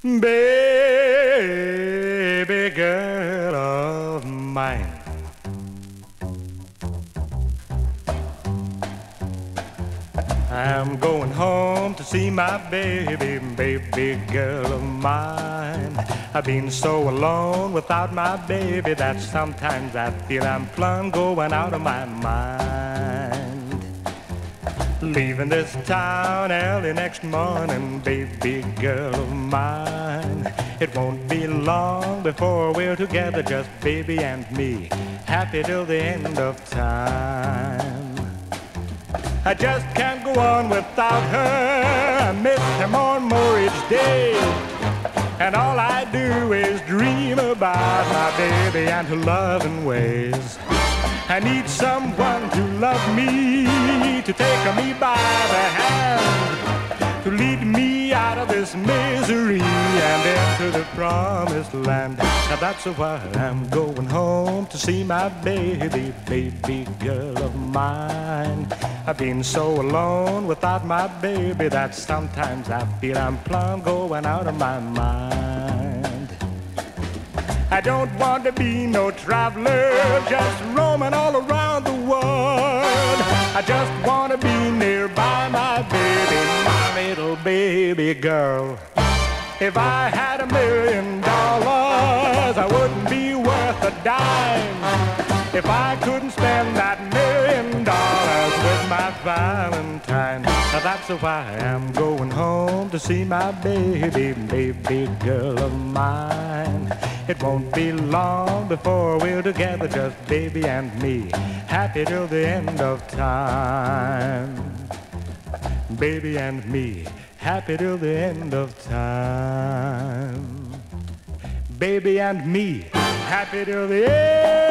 Baby girl of mine. I'm going home to see my baby, baby girl of mine. I've been so alone without my baby that sometimes I feel I'm plumb going out of my mind. Leaving this town early next morning, baby girl of mine. It won't be long before we're together, just baby and me, happy till the end of time. I just can't go on without her. I miss her more and more each day, and all I do is dream about my baby and her loving ways. I need someone to love me, to take me by the hand, to lead me out of this misery and into the promised land. Now that's why I'm going home to see my baby, baby girl of mine. I've been so alone without my baby that sometimes I feel I'm plumb going out of my mind. I don't want to be no traveler, just roaming all around the world. I just want to be nearby my baby, my little baby girl. If I had $1 million, I wouldn't be worth a dime if I couldn't spend that $1 million with my Valentine. Now that's why I'm going home to see my baby, baby girl of mine. It won't be long before we're together, just baby and me, happy till the end of time. Baby and me, happy till the end of time. Baby and me, happy till the end.